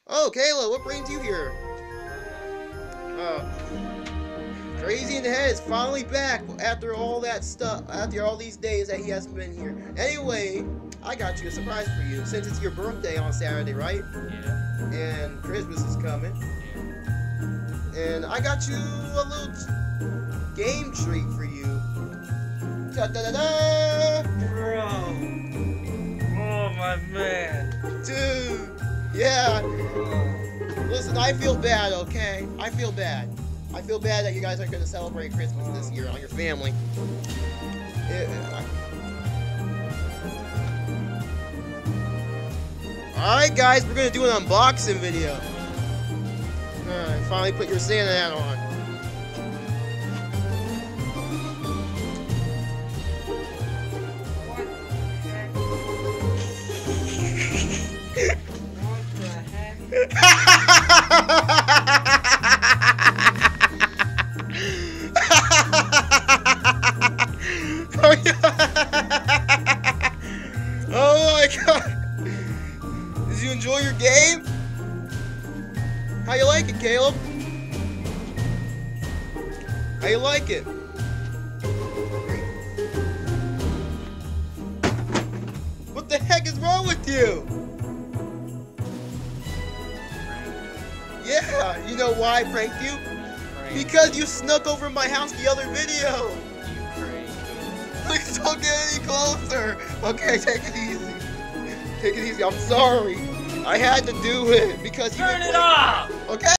Oh, Kayla, what brings you here? Crazy in the Head is finally back after all that stuff, after all these days that he hasn't been here. Anyway, I got you a surprise for you, since it's your birthday on Saturday, right? Yeah. And Christmas is coming. Yeah. And I got you a little game treat for you. Ta-da-da-da! Bro. Oh, my man. Dude! Yeah! Oh. Listen, I feel bad, okay? I feel bad. I feel bad that you guys aren't going to celebrate Christmas this year on your family. Alright guys, we're going to do an unboxing video. Alright, finally put your Santa hat on. What the heck? Oh my god! Did you enjoy your game? How you like it, Caleb? How you like it? What the heck is wrong with you? Yeah, you know why I pranked you? Because you snuck over my house the other video. Please don't get any closer. Okay, take it easy. Take it easy. I'm sorry. I had to do it because you Turn it off! Okay.